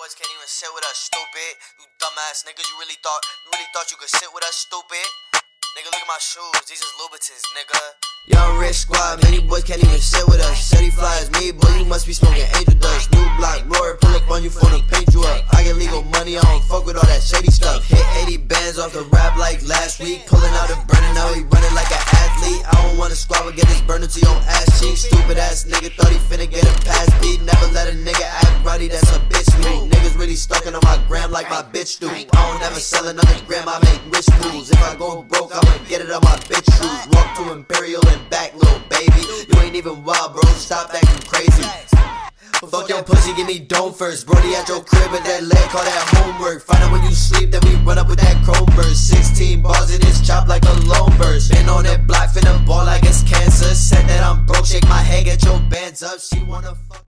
boys can't even sit with us, stupid. You dumbass niggas, you really thought you could sit with us, stupid? Nigga, look at my shoes, these is Louboutins, nigga. Young rich squad, man, you boys can't even sit with us. Said he fly as me, boy, you must be smoking angel dust. New block, Rory, pull up on you for to paint you up. I get legal money, I don't fuck with all that shady stuff. Hit 80 bands off the rap like last week. Pulling out the burner, now he running like an athlete. I don't wanna squad, but get this burner to your ass cheek. Stupid ass nigga, thought he finna get a pass beat. Never let a nigga act rowdy, that's a bitch move. Niggas really stalking on my gram like my bitch do. I don't ever sell another gram, I make rich moves. If I go broke, I'ma get it on my bitch shoes. Walk to Imperial and back, little baby. You ain't even wild, bro, stop acting crazy. Fuck your pussy, give me dome first. Brody at your crib with that leg, call that homework. Find out when you sleep, then we run up with that chrome burst. 16 bars in his chop like a lone burst. Been on that block, finna ball like it's cancer. Said that I'm broke, shake my head, get your bands up. She wanna fuck